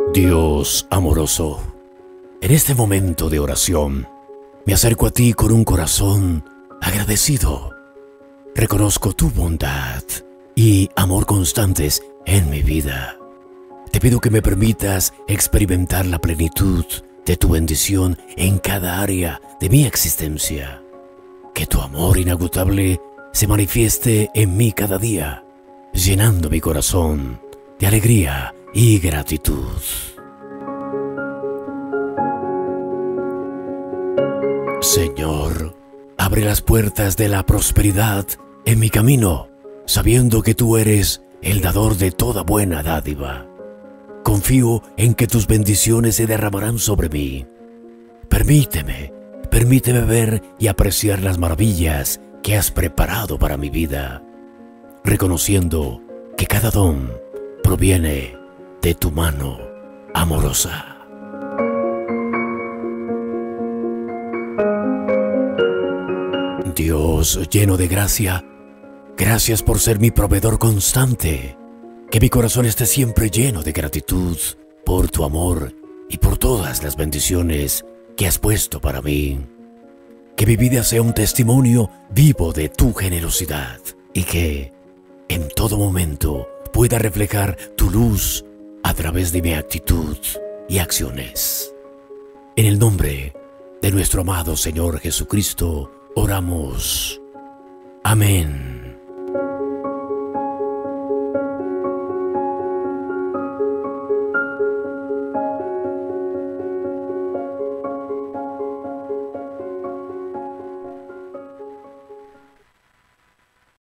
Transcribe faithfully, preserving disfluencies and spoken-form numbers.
Dios amoroso, en este momento de oración, me acerco a ti con un corazón agradecido. Reconozco tu bondad y amor constantes en mi vida. Te pido que me permitas experimentar la plenitud de tu bendición en cada área de mi existencia. Que tu amor inagotable se manifieste en mí cada día, llenando mi corazón de alegría y gratitud. Señor, abre las puertas de la prosperidad en mi camino, sabiendo que tú eres el dador de toda buena dádiva. Confío en que tus bendiciones se derramarán sobre mí. Permíteme, permíteme ver y apreciar las maravillas que has preparado para mi vida, reconociendo que cada don proviene de tu mano amorosa. Dios lleno de gracia, gracias por ser mi proveedor constante. Que mi corazón esté siempre lleno de gratitud por tu amor y por todas las bendiciones que has puesto para mí. Que mi vida sea un testimonio vivo de tu generosidad y que, en todo momento, pueda reflejar tu luz a través de mi actitud y acciones. En el nombre de nuestro amado Señor Jesucristo, oramos. Amén.